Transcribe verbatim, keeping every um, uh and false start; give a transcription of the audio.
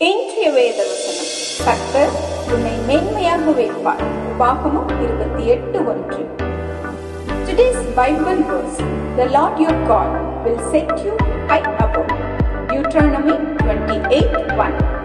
இன்றைய வேத வசனம், கர்த்தர் உன்னை மேன்மையாக வைப்பார். உபாகமம் இருபத்தி எட்டு ஒன்று. Today's Bible verse, the Lord your God will set you high above. Deuteronomy twenty-eight one.